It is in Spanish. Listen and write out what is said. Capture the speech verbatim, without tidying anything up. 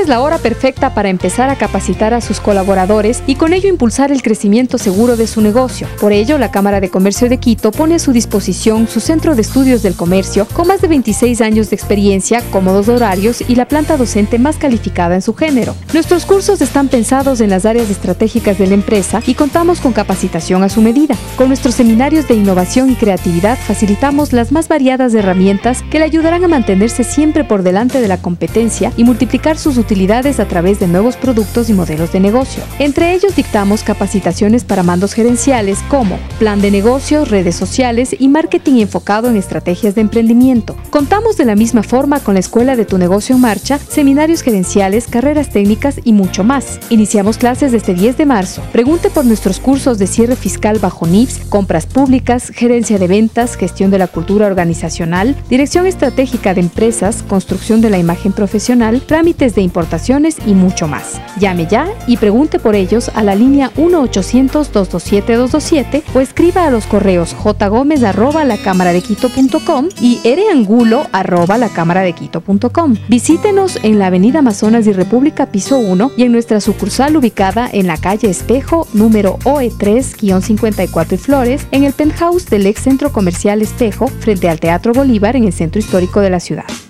es la hora perfecta para empezar a capacitar a sus colaboradores y con ello impulsar el crecimiento seguro de su negocio. Por ello, la Cámara de Comercio de Quito pone a su disposición su Centro de Estudios del Comercio con más de veintiséis años de experiencia, cómodos horarios y la planta docente más calificada en su género. Nuestros cursos están pensados en las áreas estratégicas de la empresa y contamos con capacitación a su medida. Con nuestros seminarios de innovación y creatividad facilitamos las más variadas herramientas que le ayudarán a mantenerse siempre por delante de la competencia y multiplicar sus utilidades a través de nuevos productos y modelos de negocio. Entre ellos dictamos capacitaciones para mandos gerenciales como plan de negocios, redes sociales y marketing enfocado en estrategias de emprendimiento. Contamos de la misma forma con la Escuela de tu Negocio en Marcha, seminarios gerenciales, carreras técnicas y mucho más. Iniciamos clases desde diez de marzo. Pregunte por nuestros cursos de cierre fiscal bajo N I P S, compras públicas, gerencia de ventas, gestión de la cultura organizacional, dirección estratégica de empresas, construcción de la imagen profesional, trámites de importaciones y mucho más. Llame ya y pregunte por ellos a la línea uno ochocientos, dos dos siete, dos dos siete o escriba a los correos jgomez arroba lacamaradequito punto com y ereangulo arroba lacamaradequito punto com. Visítenos en la avenida Amazonas y República piso uno y en nuestra sucursal ubicada en la calle Espejo, número O E tres cincuenta y cuatro y Flores, en el penthouse del ex centro comercial Espejo, frente al Teatro Bolívar en el centro histórico de la ciudad.